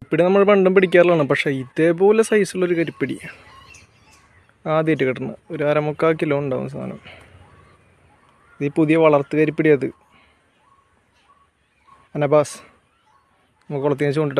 കരിപ്പിടി നമ്മൾ പണ്ടും പിടിക്കാറുള്ളതാണ്. പക്ഷേ ഇതേപോലെ സൈസുള്ളൊരു കരിപ്പിടി ആദ്യമായിട്ട് കിട്ടുന്നത്. ഒരു 1/4 കിലോ ഉണ്ടാവും സാധനം. ഇത് പുതിയ വളർത്ത് കരിപ്പിടി. അത് അനബാസ്. നമുക്ക് കുളത്തിന് ചൂണ്ടിട്ട്